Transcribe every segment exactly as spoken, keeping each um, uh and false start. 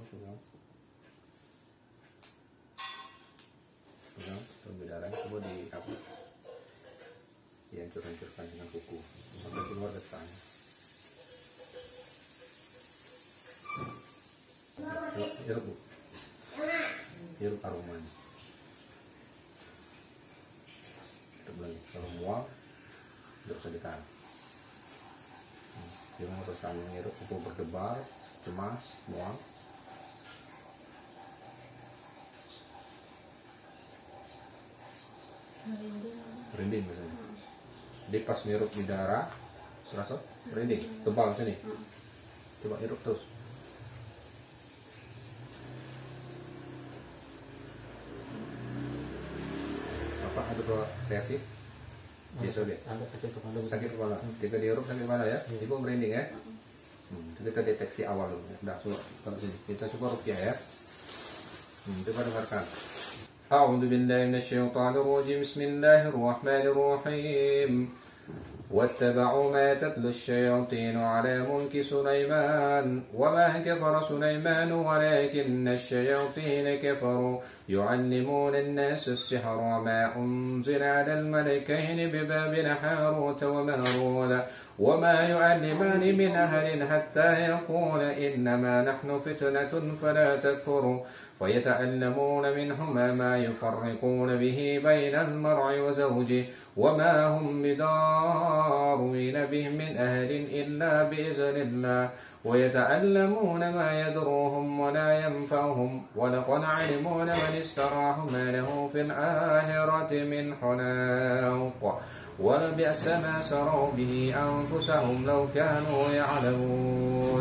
pegang. Pegang, tubuh darah, coba di apa? Dihancur-hancurkan dengan kuku sampai keluar getahnya. Hirup bu, hirup aromanya. Hirup lagi, kalau mual, tidak usah ditahan. Jangan bersama hirup, kuku berdebar, cemas, mual. Merinding misalnya. Jadi pas hirup di darah, serasa merinding, tebal sini. Coba hirup terus. Apa ada reaksi? Biasa deh. Sakit kepala. Sakit kepala. Ketika dihirup sakit kepala ya. Ibu merinding ya. Hmm, itu kita deteksi awal. Udah, coba sini. Kita coba rukyah ya. Hmm, coba dengarkan. أعوذ بالله من الشيطان الرجيم بسم الله الرحمن الرحيم واتبعوا ما تتلو الشياطين على ملك سليمان وما كفر سليمان ولكن الشياطين كفروا يعلمون الناس السحر وما أنزل على الملكين ببابل هاروت وماروت وما يعلمان من أهل حتى يقول إنما نحن فتنة فلا تكفروا ويتعلمون منهما ما يفرقون به بين المرء وزوجه وما هم بضارين به من أهل إلا بإذن الله ويتعلمون ما يضرهم ولا ينفعهم ولقد علموا لمن اشتراه ما له في الآخرة من خلاق ولبئس ما شروا به أنفسهم لو كانوا يعلمون.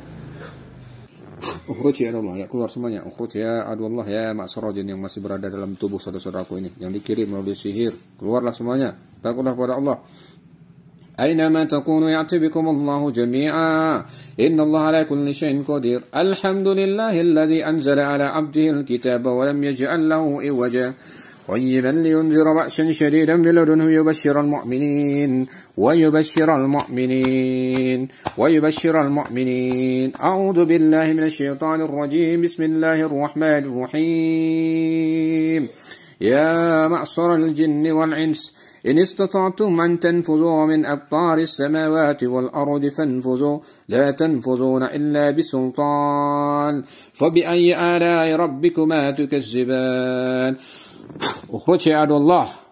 Ukhruj ya Allah, ya keluar semuanya. Ukhruj ya adullah ya ma'syarah jin yang masih berada dalam tubuh saudara-saudaraku ini yang dikirim melalui sihir. Keluarlah semuanya. Takutlah kepada Allah. أينما تكونوا يأتي بكم الله جميعا إن الله على كل شيء قدير الحمد لله الذي أنزل على عبده الكتاب ولم يجعل له عوجا قيما لينذر بأسا شديدا من لدنه ويبشر المؤمنين ويبشر المؤمنين ويبشر المؤمنين أعوذ بالله من الشيطان الرجيم بسم الله الرحمن الرحيم يا معشر الجن والإنس إن استطعتم أن تنفذوا من أقطار السماوات والأرض فانفذوا لا تنفذون إلا بسلطان فبأي آلاء ربكما تكذبان. اخرج يا عدو الله